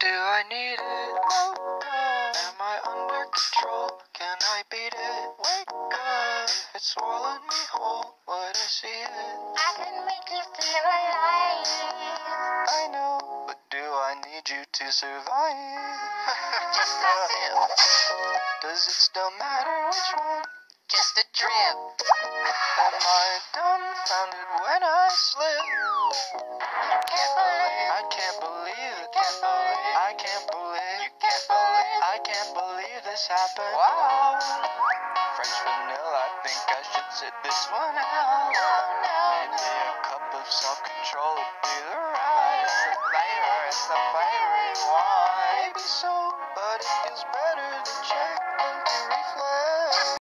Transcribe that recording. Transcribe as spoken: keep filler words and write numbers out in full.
Do I need it? Am I under control? Can I beat it? Wake up. If it's swallowed me whole, would I see it? I can make you feel alive. I know, but do I need you to survive? Just a sip, Does it still matter which one? just a drip. Am I dumbfounded when I slip? Can't believe, I can't believe it. can't believe, I can't believe. you can't believe. I can't believe this happened. Wow. French vanilla, I think I should sit this one out. Maybe a cup of self-control would be the right. It's the flavor, it's the flavor you want. Maybe so, but it feels better than check.